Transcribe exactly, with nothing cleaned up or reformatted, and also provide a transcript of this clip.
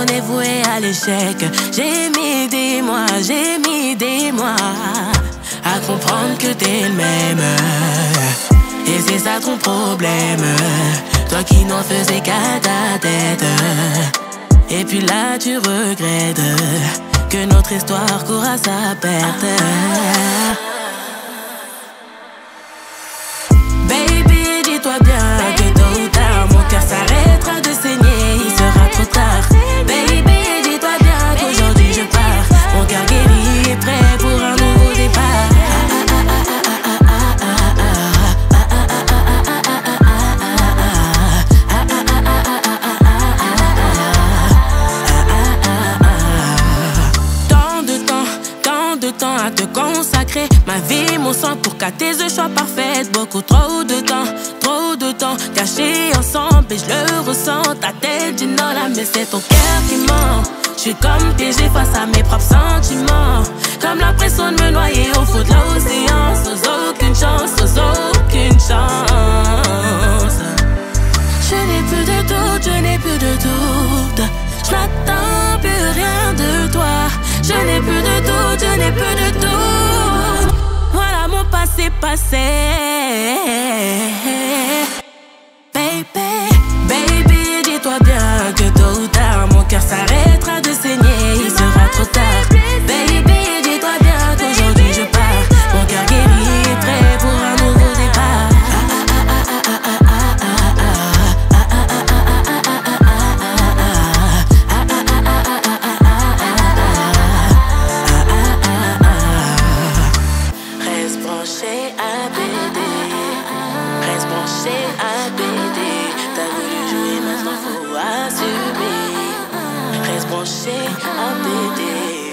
on est voué à l'échec. J'ai mis des mois, j'ai mis des mois à comprendre que t'es le même. Et c'est ça ton problème, toi qui n'en faisais qu'à ta tête. Et puis là tu regrettes que notre histoire court à sa perte. Baby, dis-toi bien que tôt ou tard mon cœur s'arrêtera de saigner, il sera trop tard. Baby, dis-toi bien qu'aujourd'hui je pars, mon cœur guéri est prêt pour un nouveau départ. Temps à te consacrer ma vie, mon sang pour qu'à tes yeux soient parfaites. Beaucoup trop de temps, trop de temps cachés ensemble et je le ressens. Ta tête dit non là mais c'est ton cœur qui ment. Je suis comme piégée face à mes propres sentiments, comme l'impression de me noyer au fond de l'océan, sans aucune chance, sans aucune chance. Je n'ai plus de doute, je n'ai plus de doute. Je n'attends plus rien de toi. Je n'ai plus de doute, je n'ai plus de doute. Voilà mon passé passé. Baby, baby, dis-toi bien que tôt ou tard mon cœur s'arrêtera de saigner, il sera trop tard. Baby, dis-toi bien qu'aujourd'hui je pars, mon cœur guéri est prêt pour un nouveau départ. Reste branché à B D. T'as voulu jouer, maintenant faut assumer. Reste branché à B D.